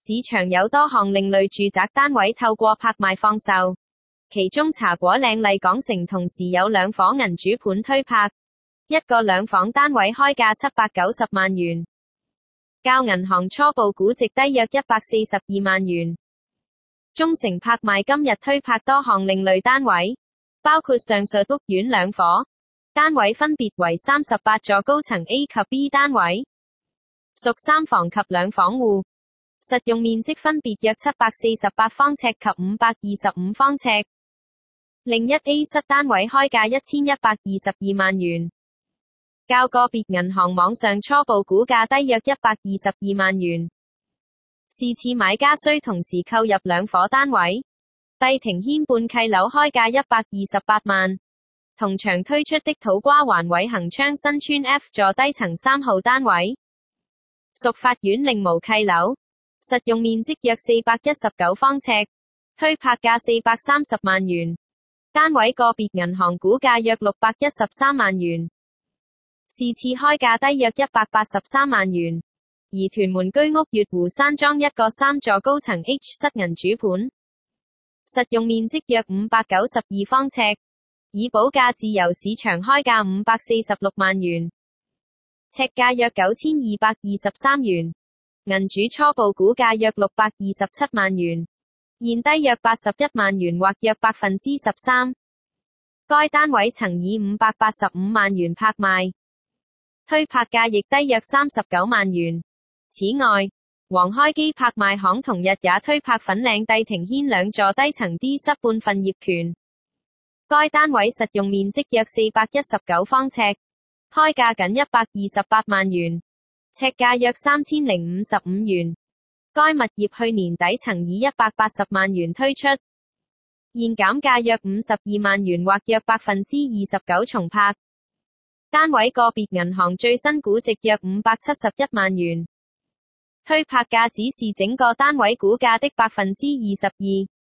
市場有多項另類住宅單位透過拍賣放售，其中茶果嶺麗港城同時有兩伙銀主盤推拍，一個兩房單位開價790萬元，較銀行初步估值低約142萬元。中誠拍賣今日推拍多項另類單位，包括上述屋苑兩伙，單位分別為38座高層 A 及 B 單位，屬三房及兩房戶，實用面積分別約748方尺及525方尺。另一 A 室單位開價1122萬元，較個別銀行網上初步估價低約122萬元。是次買家需同時購入兩伙單位，帝庭軒半契樓開價128萬，同場推出的土瓜灣偉恆昌新村 F 座低層3號單位，屬法院另無契樓，實用面積約419方尺，推拍價430萬元，單位個別銀行估價約613萬元，是次開價低約183萬元。而屯門居屋月湖山莊一個3座高層 H 室銀主盤，實用面積約592方尺，以補價自由市場開價546萬元，尺價約9223元，銀主初步估價約627萬元，現低約81萬元或約13%。該單位曾以585萬元拍賣，推拍價亦低約39萬元。此外，黃開基拍賣行同日也推拍粉嶺帝庭軒兩座低層 D 室半份業權，該單位實用面積約419方尺，開價僅128萬元，尺價約3055元。該物業去年底曾以180萬元推出，現減價約52萬元或約29%重拍，單位個別銀行最新估值約571萬元。推拍價只是整個單位估價的22%。